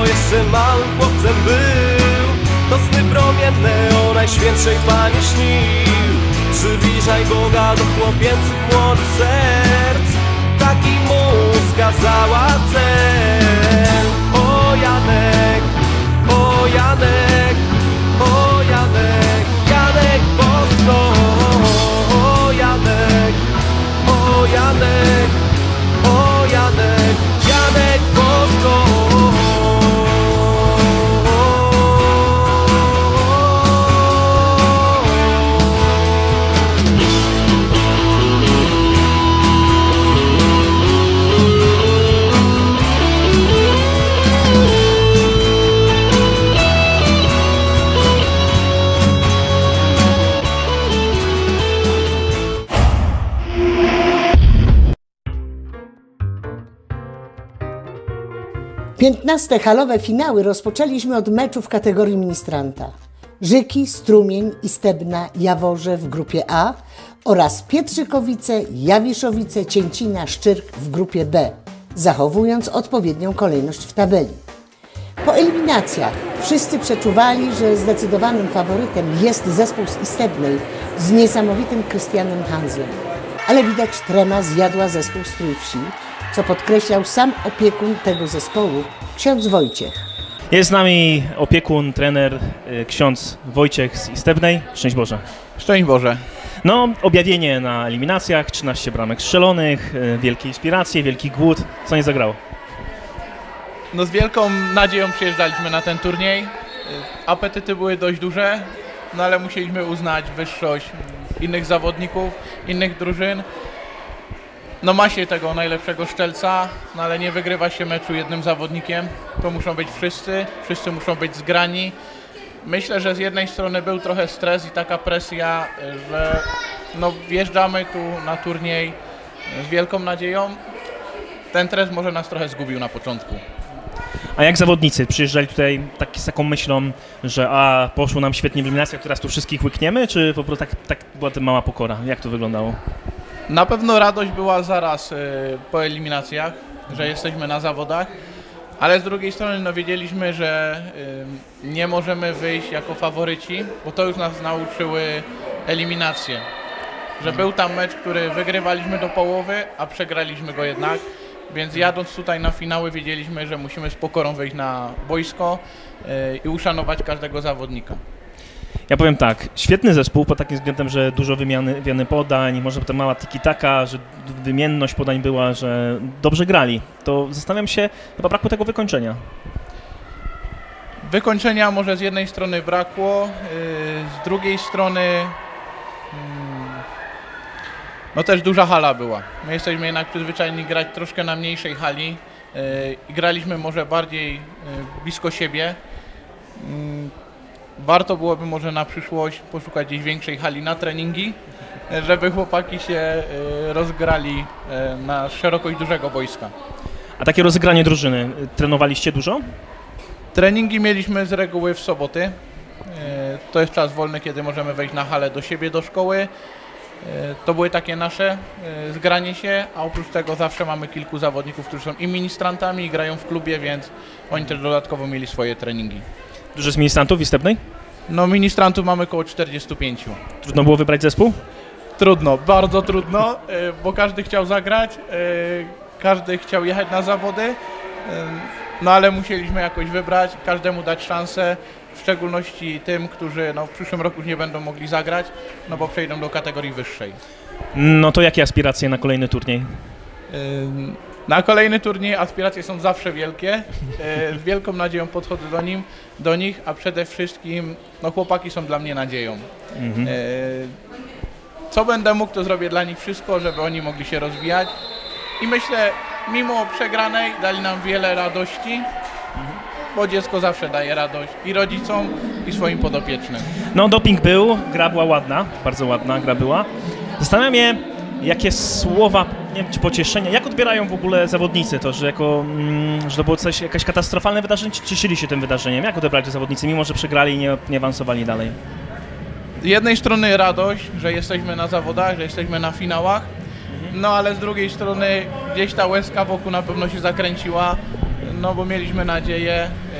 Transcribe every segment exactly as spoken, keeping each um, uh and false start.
jeszcze małym chłopcem był, to sny promienne o Najświętszej Panie śnił. Przybliżaj Boga do chłopięcych młodych serc, taki mu wskazała cel. O Janek, o Janek, o Janek, Janek Bosko. O Janek, o Janek, o Janek, Janek Bosko. piętnaste halowe finały rozpoczęliśmy od meczu w kategorii ministranta. Żyki, Strumień, Istebna, Jaworze w grupie A oraz Pietrzykowice, Jawiszowice, Cięcina, Szczyrk w grupie B, zachowując odpowiednią kolejność w tabeli. Po eliminacjach wszyscy przeczuwali, że zdecydowanym faworytem jest zespół z Istebnej z niesamowitym Krystianem Hanzlem. Ale widać, trema zjadła zespół z Trójwsi, co podkreślał sam opiekun tego zespołu, ksiądz Wojciech. Jest z nami opiekun, trener, ksiądz Wojciech z Istebnej. Szczęść Boże. Szczęść Boże. No, objawienie na eliminacjach, trzynaście bramek strzelonych, wielkie inspiracje, wielki głód. Co nie zagrało? No z wielką nadzieją przyjeżdżaliśmy na ten turniej. Apetyty były dość duże, no ale musieliśmy uznać wyższość innych zawodników, innych drużyn. No ma się tego najlepszego szczelca, no ale nie wygrywa się meczu jednym zawodnikiem. To muszą być wszyscy, wszyscy muszą być zgrani. Myślę, że z jednej strony był trochę stres i taka presja, że no wjeżdżamy tu na turniej z wielką nadzieją. Ten stres może nas trochę zgubił na początku. A jak zawodnicy przyjeżdżali tutaj tak, z taką myślą, że a poszło nam świetnie w eliminacjach, teraz tu wszystkich łykniemy, czy po prostu tak, tak była to mała pokora? Jak to wyglądało? Na pewno radość była zaraz y, po eliminacjach, że jesteśmy na zawodach, ale z drugiej strony no, wiedzieliśmy, że y, nie możemy wyjść jako faworyci, bo to już nas nauczyły eliminacje. Że był tam mecz, który wygrywaliśmy do połowy, a przegraliśmy go jednak, więc jadąc tutaj na finały wiedzieliśmy, że musimy z pokorą wyjść na boisko y, i uszanować każdego zawodnika. Ja powiem tak, świetny zespół pod takim względem, że dużo wymiany, wymiany podań, może potem mała tiki-taka, że wymienność podań była, że dobrze grali. To zastanawiam się, chyba brakło tego wykończenia. Wykończenia może z jednej strony brakło, z drugiej strony no też duża hala była. My jesteśmy jednak przyzwyczajeni grać troszkę na mniejszej hali i graliśmy może bardziej blisko siebie. Warto byłoby może na przyszłość poszukać gdzieś większej hali na treningi, żeby chłopaki się rozgrali na szerokość dużego boiska. A takie rozegranie drużyny, trenowaliście dużo? Treningi mieliśmy z reguły w soboty. To jest czas wolny, kiedy możemy wejść na halę do siebie, do szkoły. To były takie nasze zgranie się, a oprócz tego zawsze mamy kilku zawodników, którzy są i ministrantami i grają w klubie, więc oni też dodatkowo mieli swoje treningi. Dużo jest ministrantów w Istebnej? No ministrantów mamy około czterdziestu pięciu. Trudno było wybrać zespół? Trudno, bardzo trudno, bo każdy chciał zagrać, każdy chciał jechać na zawody, no ale musieliśmy jakoś wybrać, każdemu dać szansę, w szczególności tym, którzy no, w przyszłym roku już nie będą mogli zagrać, no bo przejdą do kategorii wyższej. No to jakie aspiracje na kolejny turniej? Na kolejny turniej aspiracje są zawsze wielkie, z wielką nadzieją podchodzę do, nim, do nich, a przede wszystkim no, chłopaki są dla mnie nadzieją. Mhm. Co będę mógł, to zrobię dla nich wszystko, żeby oni mogli się rozwijać i myślę, mimo przegranej dali nam wiele radości, mhm. bo dziecko zawsze daje radość i rodzicom, i swoim podopiecznym. No doping był, gra była ładna, bardzo ładna gra była. Zastanawiam się, jakie słowa, nie wiem, czy pocieszenia, jak odbierają w ogóle zawodnicy to, że, jako, mm, że to było coś, jakieś katastrofalne wydarzenie, czy cieszyli się tym wydarzeniem? Jak odebrali to zawodnicy, mimo że przegrali i nie, nie awansowali dalej? Z jednej strony radość, że jesteśmy na zawodach, że jesteśmy na finałach, no ale z drugiej strony gdzieś ta łezka wokół na pewno się zakręciła, no bo mieliśmy nadzieję,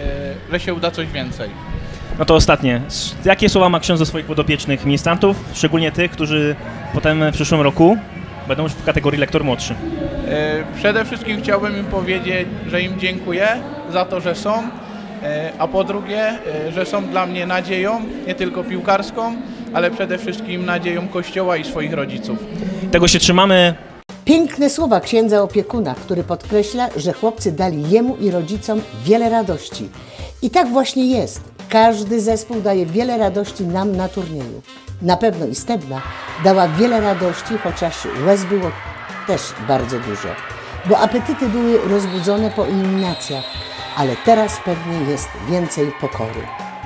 że się uda coś więcej. No to ostatnie. S- Jakie słowa ma ksiądz do swoich podopiecznych ministrantów, szczególnie tych, którzy potem w przyszłym roku będą już w kategorii lektor młodszy? E, Przede wszystkim chciałbym im powiedzieć, że im dziękuję za to, że są, e, a po drugie, e, że są dla mnie nadzieją, nie tylko piłkarską, ale przede wszystkim nadzieją Kościoła i swoich rodziców. Tego się trzymamy. Piękne słowa księdza opiekuna, który podkreśla, że chłopcy dali jemu i rodzicom wiele radości. I tak właśnie jest. Każdy zespół daje wiele radości nam na turnieju. Na pewno i Stebna dała wiele radości, chociaż łez było też bardzo dużo. Bo apetyty były rozbudzone po eliminacjach, ale teraz pewnie jest więcej pokory.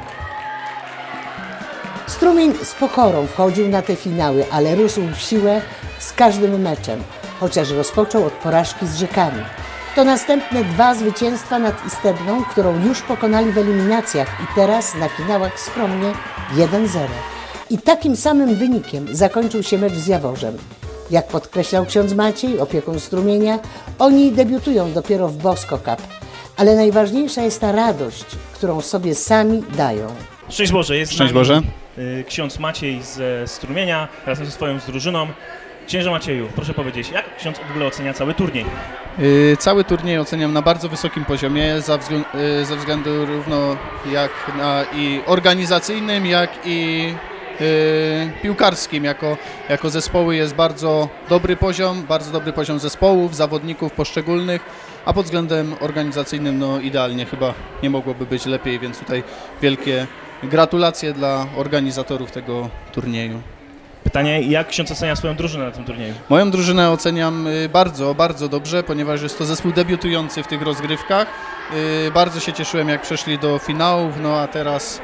Strumień z pokorą wchodził na te finały, ale rósł w siłę z każdym meczem, chociaż rozpoczął od porażki z Żykami. To następne dwa zwycięstwa nad Istebną, którą już pokonali w eliminacjach i teraz na finałach skromnie jeden zero. I takim samym wynikiem zakończył się mecz z Jaworzem. Jak podkreślał ksiądz Maciej, opiekun Strumienia, oni debiutują dopiero w Bosko Cup, ale najważniejsza jest ta radość, którą sobie sami dają. Szczęść Boże, jest z Szczęść nami, Boże. y, ksiądz Maciej ze Strumienia razem ze swoją z drużyną. Księże Macieju, proszę powiedzieć, jak ksiądz w ogóle ocenia cały turniej? Yy, Cały turniej oceniam na bardzo wysokim poziomie, za wzglę- yy, ze względu równo jak na i organizacyjnym, jak i yy, piłkarskim. Jako, jako zespoły jest bardzo dobry poziom, bardzo dobry poziom zespołów, zawodników poszczególnych, a pod względem organizacyjnym no idealnie, chyba nie mogłoby być lepiej, więc tutaj wielkie gratulacje dla organizatorów tego turnieju. Pytanie, jak ksiądz ocenia swoją drużynę na tym turnieju? Moją drużynę oceniam y, bardzo, bardzo dobrze, ponieważ jest to zespół debiutujący w tych rozgrywkach. Y, Bardzo się cieszyłem, jak przeszli do finałów, no a teraz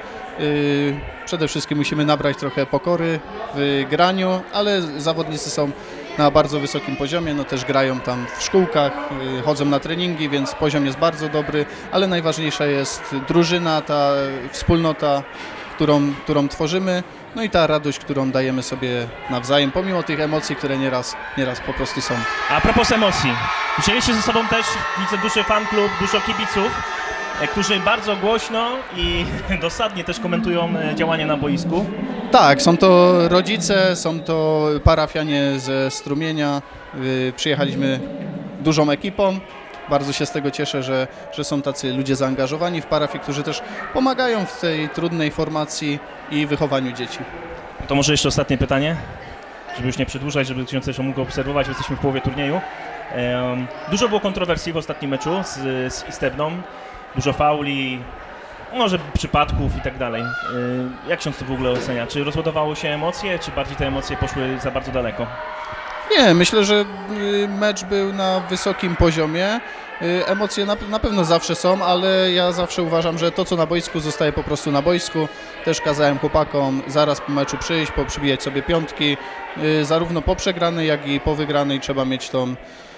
y, przede wszystkim musimy nabrać trochę pokory w graniu, ale zawodnicy są na bardzo wysokim poziomie, no też grają tam w szkółkach, y, chodzą na treningi, więc poziom jest bardzo dobry, ale najważniejsza jest drużyna, ta wspólnota, którą, którą tworzymy. No i ta radość, którą dajemy sobie nawzajem, pomimo tych emocji, które nieraz, nieraz po prostu są. A propos emocji, wzięliście ze sobą też, widzę, duży fan klub, dużo kibiców, e, którzy bardzo głośno i dosadnie też komentują e, działania na boisku. Tak, są to rodzice, są to parafianie ze Strumienia. Yy, Przyjechaliśmy dużą ekipą. Bardzo się z tego cieszę, że, że są tacy ludzie zaangażowani w parafię, którzy też pomagają w tej trudnej formacji i wychowaniu dzieci. To może jeszcze ostatnie pytanie, żeby już nie przedłużać, żeby ksiądz też mógł obserwować, bo jesteśmy w połowie turnieju. Em, Dużo było kontrowersji w ostatnim meczu z, z Istebną, dużo fauli, może przypadków i tak dalej. Ym, Jak ksiądz to w ogóle ocenia? Czy rozładowało się emocje, czy bardziej te emocje poszły za bardzo daleko? Nie, myślę, że y, mecz był na wysokim poziomie. Y, Emocje na, na pewno zawsze są, ale ja zawsze uważam, że to, co na boisku, zostaje po prostu na boisku. Też kazałem chłopakom zaraz po meczu przyjść, poprzybijać sobie piątki. Y, Zarówno po przegranej, jak i po wygranej trzeba mieć tą,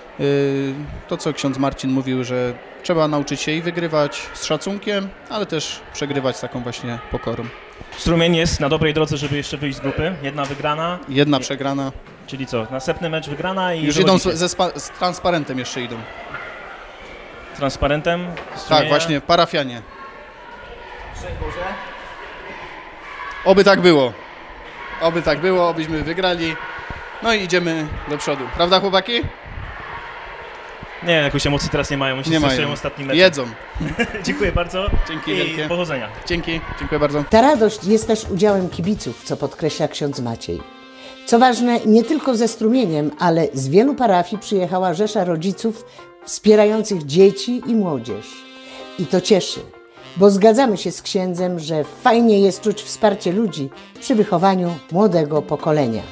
y, to, co ksiądz Marcin mówił, że trzeba nauczyć się i wygrywać z szacunkiem, ale też przegrywać z taką właśnie pokorą. Strumień jest na dobrej drodze, żeby jeszcze wyjść z grupy. Jedna wygrana, Jedna przegrana. czyli co? Następny mecz wygrana i Już idą z, wychodzicie. ze spa, z transparentem jeszcze idą. Transparentem. Tak, Strumienia. właśnie, parafianie. Oby tak było. Oby tak było, obyśmy wygrali. No i idziemy do przodu. Prawda, chłopaki? Nie, jakoś emocji teraz nie mają, myślę, Nie że mają. mają ostatni mecz. Jedzą. Dziękuję bardzo. Dzięki i wielkie. powodzenia. Dzięki, dziękuję bardzo. Ta radość jest też udziałem kibiców, co podkreśla ksiądz Maciej. Co ważne, nie tylko ze Strumieniem, ale z wielu parafii przyjechała rzesza rodziców wspierających dzieci i młodzież. I to cieszy, bo zgadzamy się z księdzem, że fajnie jest czuć wsparcie ludzi przy wychowaniu młodego pokolenia.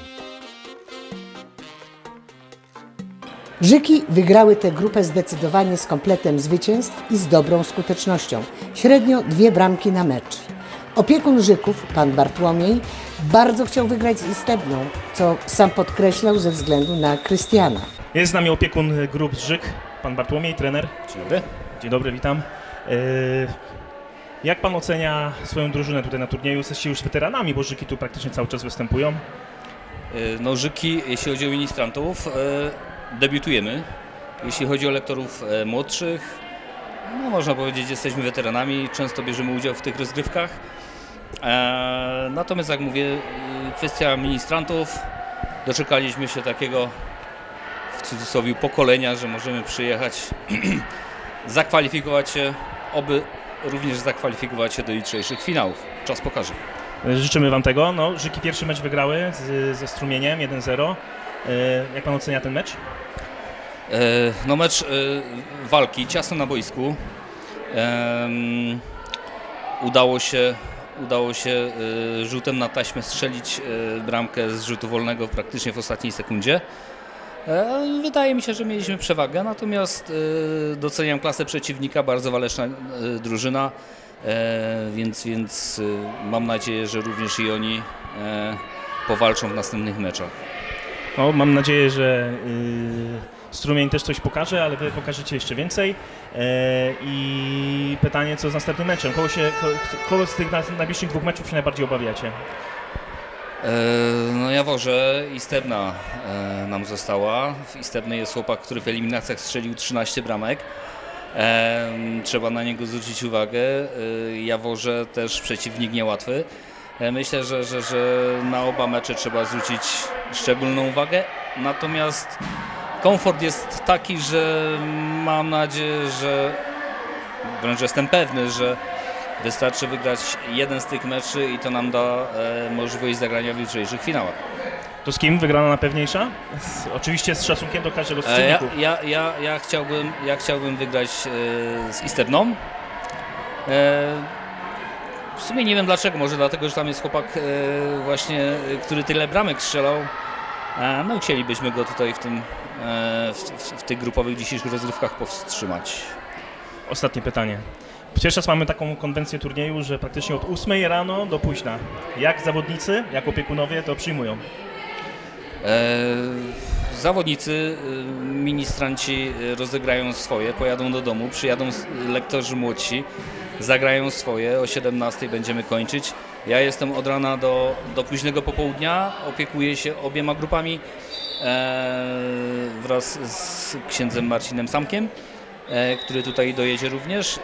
Żyki wygrały tę grupę zdecydowanie z kompletem zwycięstw i z dobrą skutecznością. Średnio dwie bramki na mecz. Opiekun Żyków, pan Bartłomiej, bardzo chciał wygrać z Istebną, co sam podkreślał ze względu na Krystiana. Jest z nami opiekun grup z Żyk, pan Bartłomiej, trener. Dzień dobry. Dzień dobry, witam. Yy, Jak pan ocenia swoją drużynę tutaj na turnieju? Jesteście już weteranami, bo Żyki tu praktycznie cały czas występują. Y, No Żyki, jeśli chodzi o ministrantów, y, debiutujemy. Jeśli chodzi o lektorów y, młodszych, no można powiedzieć, jesteśmy weteranami, często bierzemy udział w tych rozgrywkach. E, natomiast jak mówię, kwestia ministrantów, doczekaliśmy się takiego, w cudzysłowie, pokolenia, że możemy przyjechać, zakwalifikować się, oby również zakwalifikować się do jutrzejszych finałów. Czas pokaże. Życzymy Wam tego. No, Żyki pierwszy mecz wygrały z, ze Strumieniem jeden zero. Jak Pan ocenia ten mecz? E, no mecz e, walki, ciasno na boisku. E, udało się, udało się e, rzutem na taśmę strzelić e, bramkę z rzutu wolnego praktycznie w ostatniej sekundzie. E, wydaje mi się, że mieliśmy przewagę, natomiast e, doceniam klasę przeciwnika, bardzo waleczna e, drużyna, e, więc, więc e, mam nadzieję, że również i oni e, powalczą w następnych meczach. No, mam nadzieję, że yy, Strumień też coś pokaże, ale Wy pokażecie jeszcze więcej. Yy, I pytanie, co z następnym meczem? Kogo, się, ko, kogo z tych najbliższych dwóch meczów się najbardziej obawiacie? E, no Jaworze i Stebna e, nam została. W Istebnej jest chłopak, który w eliminacjach strzelił trzynaście bramek. E, trzeba na niego zwrócić uwagę. E, Jaworze też przeciwnik niełatwy. E, myślę, że, że, że na oba mecze trzeba zwrócić szczególną uwagę. Natomiast komfort jest taki, że mam nadzieję, że wręcz jestem pewny, że wystarczy wygrać jeden z tych meczy i to nam da e, możliwość zagrania w jutrzejszych finałach. To z kim wygrana najpewniejsza? Z, oczywiście z szacunkiem do każdego z przeciwników. E, ja, ja, ja, ja, chciałbym, ja chciałbym wygrać e, z Istebną. E, w sumie nie wiem dlaczego, może dlatego, że tam jest chłopak e, właśnie, który tyle bramek strzelał. E, no chcielibyśmy go tutaj w, tym, e, w, w, w tych grupowych dzisiejszych rozgrywkach powstrzymać. Ostatnie pytanie. Pierwszy raz mamy taką konwencję turnieju, że praktycznie od ósmej rano do późna. Jak zawodnicy, jak opiekunowie to przyjmują? E, zawodnicy, ministranci rozegrają swoje, pojadą do domu, przyjadą lektorzy młodsi, zagrają swoje, o siedemnastej będziemy kończyć. Ja jestem od rana do, do późnego popołudnia, opiekuję się obiema grupami e, wraz z księdzem Marcinem Samkiem, e, który tutaj dojedzie również.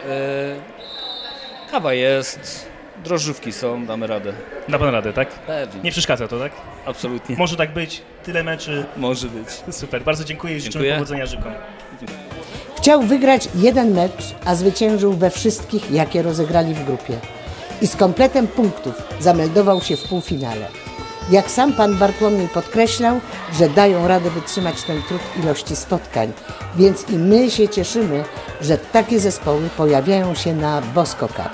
E, kawa jest, drożdżówki są, damy radę. Da Pan radę, tak? Pewnie. Nie przeszkadza to, tak? Absolutnie. Może tak być, tyle meczy. Może być. Super, bardzo dziękuję i życzymy Dziękuję. powodzenia Żykom. Chciał wygrać jeden mecz, a zwyciężył we wszystkich, jakie rozegrali w grupie. I z kompletem punktów zameldował się w półfinale. Jak sam pan Bartłomiej podkreślał, że dają radę wytrzymać ten trud ilości spotkań, więc i my się cieszymy, że takie zespoły pojawiają się na Bosko Cup.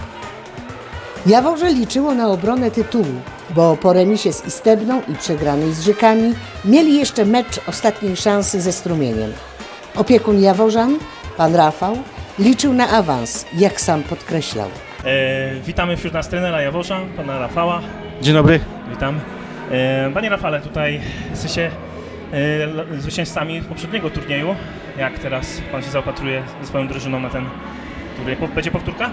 Jaworze liczyło na obronę tytułu, bo po remisie z Istebną i przegranej z Żykami mieli jeszcze mecz ostatniej szansy ze Strumieniem. Opiekun Jaworzan, pan Rafał, liczył na awans, jak sam podkreślał. E, witamy wśród nas trenera Jaworza, pana Rafała. Dzień dobry. Witam. E, panie Rafale, tutaj jesteście e, zwycięzcami poprzedniego turnieju. Jak teraz pan się zaopatruje ze swoją drużyną na ten turniej? Będzie powtórka?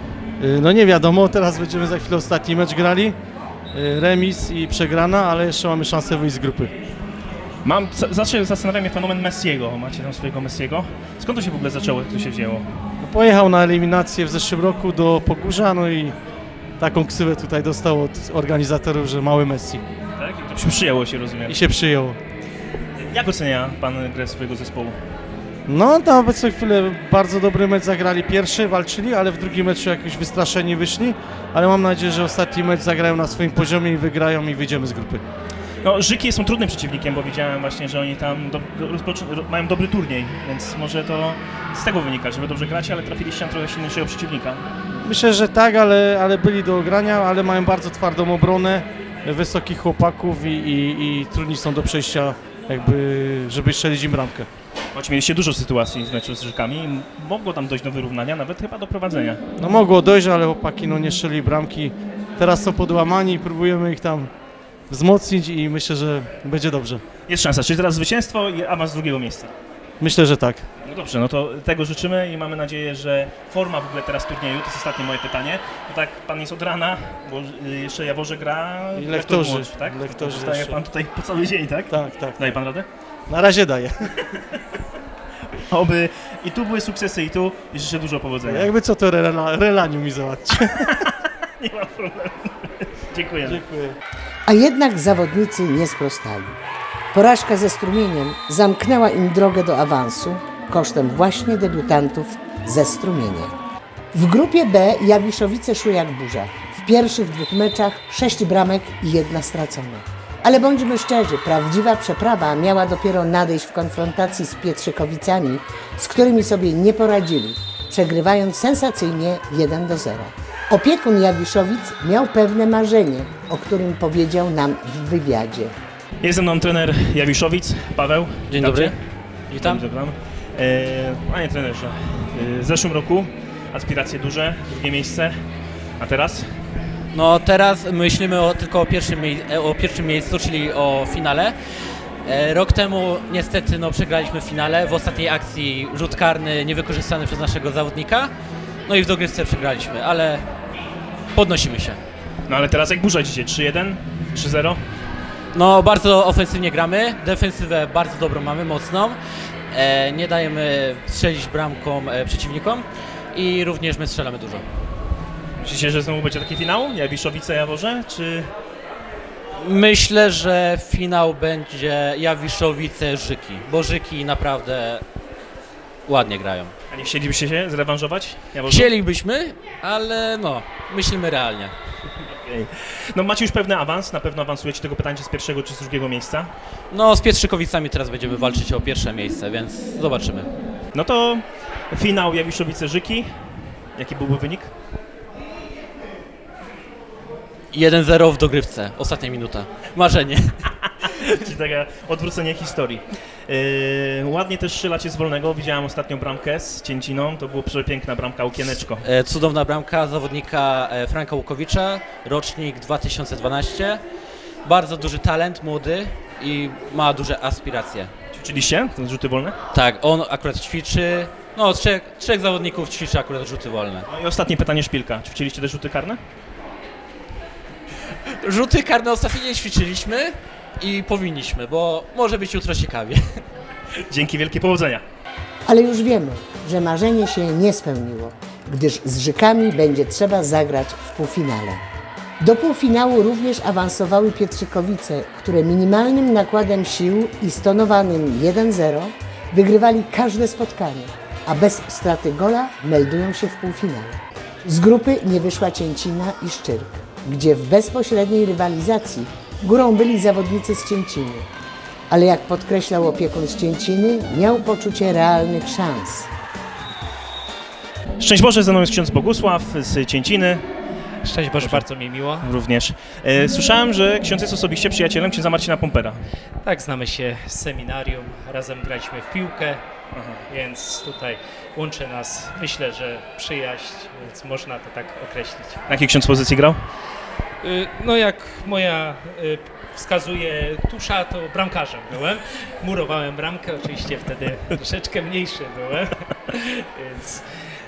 No nie wiadomo, teraz będziemy za chwilę ostatni mecz grali. Remis i przegrana, ale jeszcze mamy szansę wyjść z grupy. Mam, zawsze zastanawia mnie fenomen Messiego. Macie tam swojego Messiego. Skąd to się w ogóle zaczęło, jak to się wzięło? No, pojechał na eliminację w zeszłym roku do Pogórza, no i taką ksywę tutaj dostał od organizatorów, że mały Messi. Tak? I to się przyjęło się, rozumiem. I się przyjęło. Jak ocenia pan grę swojego zespołu? No na obecną chwilę bardzo dobry mecz zagrali pierwszy, walczyli, ale w drugim meczu jakoś wystraszeni wyszli. Ale mam nadzieję, że ostatni mecz zagrają na swoim poziomie i wygrają i wyjdziemy z grupy. No, Żyki są trudnym przeciwnikiem, bo widziałem właśnie, że oni tam do, do, mają dobry turniej, więc może to z tego wynika, że wy dobrze gracie, ale trafiliście na trochę silniejszego przeciwnika. Myślę, że tak, ale, ale byli do ogrania, ale mają bardzo twardą obronę, wysokich chłopaków i, i, i trudni są do przejścia, jakby, żeby strzelić im bramkę. Choć mieliście dużo sytuacji w meczu z Żykami, mogło tam dojść do wyrównania, nawet chyba do prowadzenia. No mogło dojść, ale chłopaki no, nie strzeli bramki. Teraz są podłamani i próbujemy ich tam wzmocnić i myślę, że będzie dobrze. Jest szansa, czyli teraz zwycięstwo i awans z drugiego miejsca. Myślę, że tak. No dobrze, no to tego życzymy i mamy nadzieję, że forma w ogóle teraz turnieju, to jest ostatnie moje pytanie. No tak, pan jest od rana, bo jeszcze Jaworze gra... I lektorzy, młodszy, tak? lektorzy Zostaje jeszcze. pan tutaj po cały dzień, tak? Tak, tak. Daje pan radę? Na razie daję. Oby i tu były sukcesy, i tu, i życzę dużo powodzenia. Jakby co, to rela, relaniu mi załatwcie. Nie ma problemu. Dziękuję. Dziękuję. A jednak zawodnicy nie sprostali. Porażka ze Strumieniem zamknęła im drogę do awansu kosztem właśnie debiutantów ze Strumienia. W grupie B Jawiszowice szły jak burza. W pierwszych dwóch meczach sześć bramek i jedna stracona. Ale bądźmy szczerzy, prawdziwa przeprawa miała dopiero nadejść w konfrontacji z Pietrzykowicami, z którymi sobie nie poradzili, przegrywając sensacyjnie jeden do zera. Opiekun Jawiszowic miał pewne marzenie, o którym powiedział nam w wywiadzie. Jest ze mną trener Jawiszowic, Paweł. Dzień Witam dobry. cię. Witam. Witam. E, panie trenerze, e, w zeszłym roku aspiracje duże, drugie miejsce, a teraz? No teraz myślimy o, tylko o pierwszym, mie- o pierwszym miejscu, czyli o finale. E, rok temu niestety no, przegraliśmy w finale. W ostatniej akcji rzut karny niewykorzystany przez naszego zawodnika. No i w dogrywce przegraliśmy, ale podnosimy się. No ale teraz jak burza dzisiaj? trzy jeden? trzy zero? No bardzo ofensywnie gramy, defensywę bardzo dobrą mamy, mocną. E, nie dajemy strzelić bramką e, przeciwnikom i również my strzelamy dużo. Myślicie, że znowu będzie taki finał? Jawiszowice, Jaworze, czy... Myślę, że finał będzie Jawiszowice, Żyki, bo Żyki naprawdę ładnie grają. A nie chcielibyście się zrewanżować? Jaworzu? Chcielibyśmy, ale no, myślimy realnie. Okay. No macie już pewny awans, na pewno awansujecie, tego pytania z pierwszego czy z drugiego miejsca. No z Piestrzykowicami teraz będziemy walczyć o pierwsze miejsce, więc zobaczymy. No to finał Jawiszowice-Żyki. Jaki byłby wynik? jeden zero w dogrywce, ostatnia minuta. Marzenie. Czyli takie odwrócenie historii. Yy, ładnie też strzelacie z wolnego. Widziałem ostatnią bramkę z Cięciną. To było przepiękna bramka, okieneczko. E, cudowna bramka zawodnika e, Franka Łukowicza, rocznik dwa tysiące dwanaście. Bardzo duży talent, młody i ma duże aspiracje. Ćwiczyliście te rzuty wolne? Tak, on akurat ćwiczy, no trzech, trzech zawodników ćwiczy akurat rzuty wolne. No i ostatnie pytanie Szpilka. Ćwiczyliście te rzuty karne? Rzuty karne ostatnio nie ćwiczyliśmy i powinniśmy, bo może być jutro ciekawie. Dzięki, wielkie powodzenia. Ale już wiemy, że marzenie się nie spełniło, gdyż z Żykami będzie trzeba zagrać w półfinale. Do półfinału również awansowały Pietrzykowice, które minimalnym nakładem sił i stonowanym jeden zero wygrywali każde spotkanie, a bez straty gola meldują się w półfinale. Z grupy nie wyszła Cięcina i Szczyrk, gdzie w bezpośredniej rywalizacji górą byli zawodnicy z Cięciny. Ale jak podkreślał opiekun z Cięciny, miał poczucie realnych szans. Szczęść Boże, ze mną jest ksiądz Bogusław z Cięciny. Szczęść Boże, bardzo mi miło. Również. E, słyszałem, że ksiądz jest osobiście przyjacielem księdza Marcina Pompera. Tak, znamy się z seminarium, razem graliśmy w piłkę, Aha. więc tutaj łączy nas, myślę, że przyjaźń, więc można to tak określić. Na jakiej ksiądz pozycji grał? No jak moja wskazuje tusza, to bramkarzem byłem. Murowałem bramkę, oczywiście wtedy troszeczkę mniejszy byłem, więc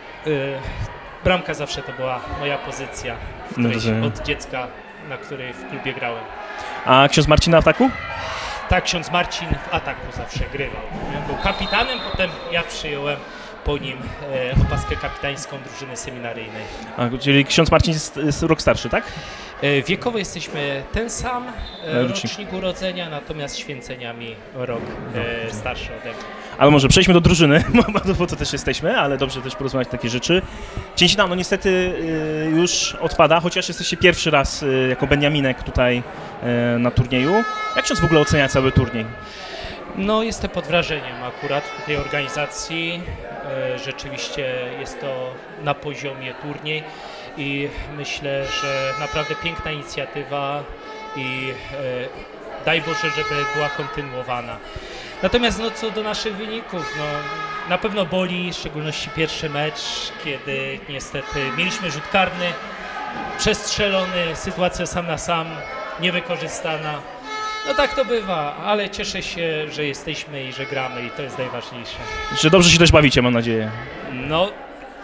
bramka zawsze to była moja pozycja, w której no od dziecka, na której w klubie grałem. A ksiądz Marcin na ataku? Tak, ksiądz Marcin w ataku zawsze grywał. Był kapitanem, potem ja przyjąłem po nim e, opaskę kapitańską drużyny seminaryjnej. A, czyli ksiądz Marcin jest, jest rok starszy, tak? E, wiekowo jesteśmy ten sam, e, rocznik urodzenia, natomiast święceniami rok e, starszy ode mnie. Ale może przejdźmy do drużyny, bo to też jesteśmy, ale dobrze też porozmawiać takie rzeczy. Cięcina, no niestety y, już odpada, chociaż jesteście pierwszy raz y, jako Beniaminek tutaj y, na turnieju. Jak ksiądz w ogóle ocenia cały turniej? No jestem pod wrażeniem akurat tej organizacji. E, rzeczywiście jest to na poziomie turniej i myślę, że naprawdę piękna inicjatywa i e, daj Boże, żeby była kontynuowana. Natomiast no, co do naszych wyników, no, na pewno boli, w szczególności pierwszy mecz, kiedy niestety mieliśmy rzut karny, przestrzelony, sytuacja sam na sam, niewykorzystana. No tak to bywa, ale cieszę się, że jesteśmy i że gramy i to jest najważniejsze. Że dobrze się też bawicie, mam nadzieję. No,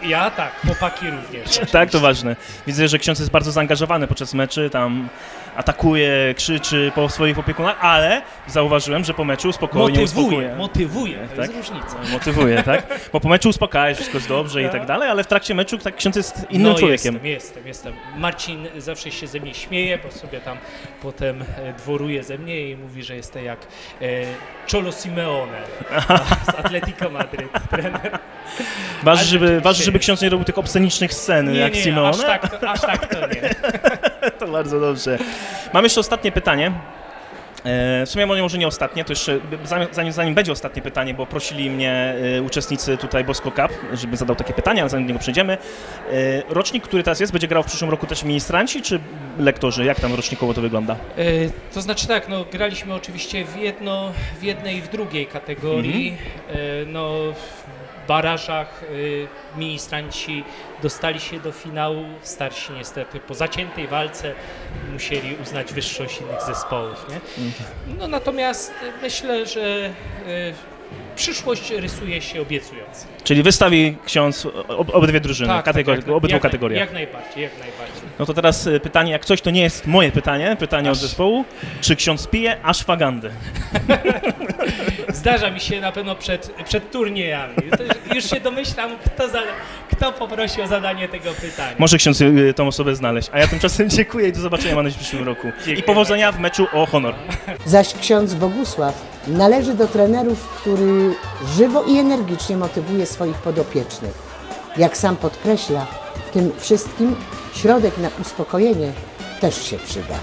Ja tak, chłopaki również. Tak, to ważne. Widzę, że ksiądz jest bardzo zaangażowany podczas meczy, tam atakuje, krzyczy po swoich opiekunach, ale zauważyłem, że po meczu spokojnie motywuje, uspokuje. Motywuje, to tak? jest różnica. Motywuje, tak? Bo po meczu uspokaja, wszystko jest dobrze i tak dalej, ale w trakcie meczu tak ksiądz jest innym no, człowiekiem. Jestem, jestem, jestem. Marcin zawsze się ze mnie śmieje, bo sobie tam potem e, dworuje ze mnie i mówi, że jestem jak e, Cholo Simeone z Atletico Madryt, trener. Waży, żeby, waży, żeby ksiądz nie robił tych obscenicznych scen nie, jak nie, Simeone. Aż tak, aż tak to nie. To bardzo dobrze. Mam jeszcze ostatnie pytanie. W sumie może nie ostatnie, to jeszcze zanim, zanim będzie ostatnie pytanie, bo prosili mnie uczestnicy tutaj Bosco Cup, żebym zadał takie pytanie, ale zanim do niego przejdziemy. Rocznik, który teraz jest, będzie grał w przyszłym roku też ministranci czy lektorzy? Jak tam rocznikowo to wygląda? To znaczy tak, no graliśmy oczywiście w, jedno, w jednej i w drugiej kategorii. Mhm. No, w barażach y, ministranci dostali się do finału, starsi niestety po zaciętej walce musieli uznać wyższość innych zespołów. Nie? No, natomiast myślę, że y, przyszłość rysuje się obiecująco. Czyli wystawi ksiądz ob obydwie drużyny, tak, kategor tak, tak. obydwu jak, kategoriach. Jak najbardziej, jak najbardziej. No to teraz pytanie, jak coś to nie jest moje pytanie, pytanie aż. Od zespołu, czy ksiądz pije ashwagandę? Zdarza mi się na pewno przed, przed turniejami. Już się domyślam, kto, za, kto poprosi o zadanie tego pytania. Może ksiądz tą osobę znaleźć, a ja tymczasem dziękuję i do zobaczenia mam nadzieję w przyszłym roku. Dziękuję. I powodzenia w meczu o honor. Zaś ksiądz Bogusław należy do trenerów, który żywo i energicznie motywuje swoich podopiecznych. Jak sam podkreśla, w tym wszystkim środek na uspokojenie też się przyda.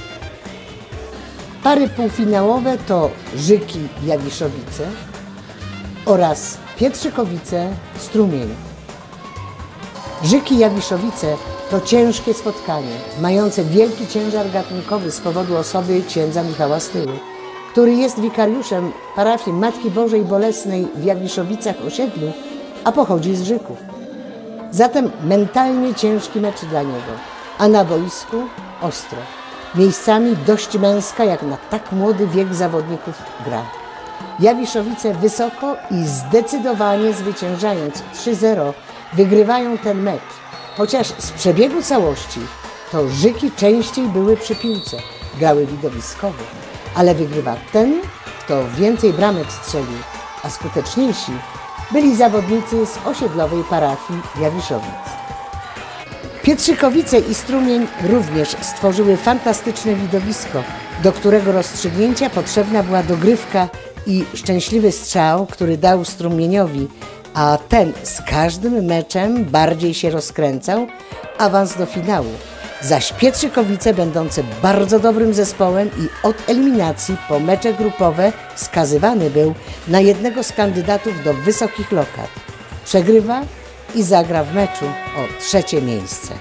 Pary półfinałowe to Żyki Jawiszowice oraz Pietrzykowice Strumień. Żyki Jawiszowice to ciężkie spotkanie, mające wielki ciężar gatunkowy z powodu osoby księdza Michała Styły, który jest wikariuszem parafii Matki Bożej Bolesnej w Jawiszowicach-Osiedlu, a pochodzi z Żyków. Zatem mentalnie ciężki mecz dla niego, a na boisku ostro. Miejscami dość męska, jak na tak młody wiek zawodników gra. Jawiszowice wysoko i zdecydowanie zwyciężając trzy zero wygrywają ten mecz, chociaż z przebiegu całości to Żyki częściej były przy piłce, grały widowiskowo, ale wygrywa ten, kto więcej bramek strzelił, a skuteczniejsi byli zawodnicy z osiedlowej parafii Jawiszowic. Pietrzykowice i Strumień również stworzyły fantastyczne widowisko, do którego rozstrzygnięcia potrzebna była dogrywka i szczęśliwy strzał, który dał Strumieniowi, a ten z każdym meczem bardziej się rozkręcał, awans do finału. Zaś Pietrzykowice, będące bardzo dobrym zespołem i od eliminacji po mecze grupowe wskazywany był na jednego z kandydatów do wysokich lokat. Przegrywa i zagra w meczu o trzecie miejsce.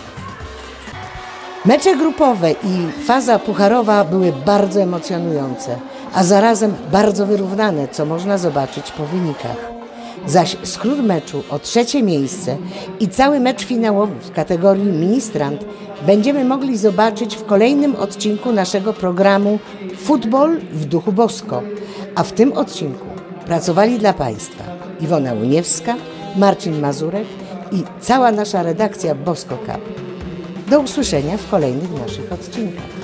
Mecze grupowe i faza pucharowa były bardzo emocjonujące, a zarazem bardzo wyrównane, co można zobaczyć po wynikach. Zaś skrót meczu o trzecie miejsce i cały mecz finałowy w kategorii ministrant będziemy mogli zobaczyć w kolejnym odcinku naszego programu Futbol w duchu Bosco, a w tym odcinku pracowali dla Państwa Iwona Łuniewska, Marcin Mazurek i cała nasza redakcja Bosco Cup. Do usłyszenia w kolejnych naszych odcinkach.